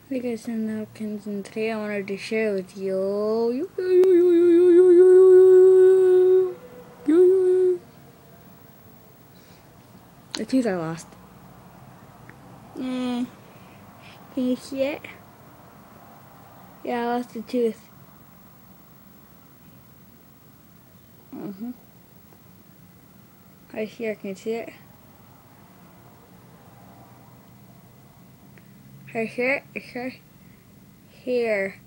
Hey guys, I'm Napkins, and today I wanted to share with you. The tooth I lost. Can you see it? Yeah, I lost the tooth. Right here, can you see it? Right here, it's right here.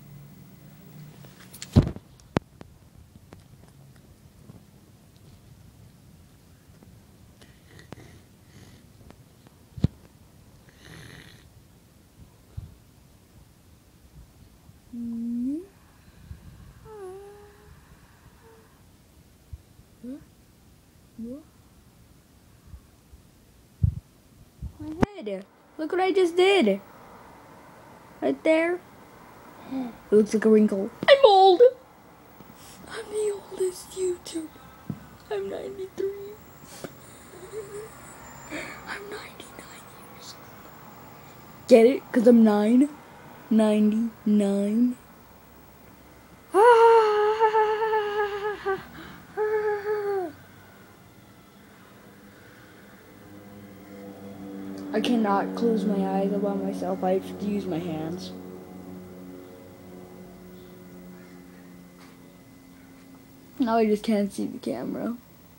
My head. Look what I just did. Right there. It looks like a wrinkle. I'm old. I'm the oldest YouTuber. I'm 93. I'm 99 years old. Get it? Because I'm 99. I cannot close my eyes all by myself. I have to use my hands. Now I just can't see the camera.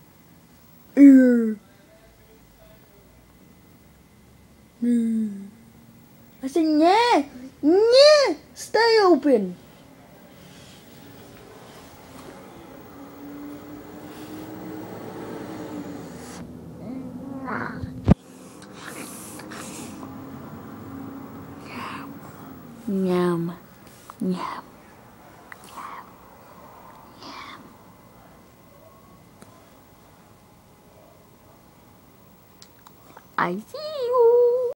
I said, yeah, yeah, stay open. Yum, yum. I see.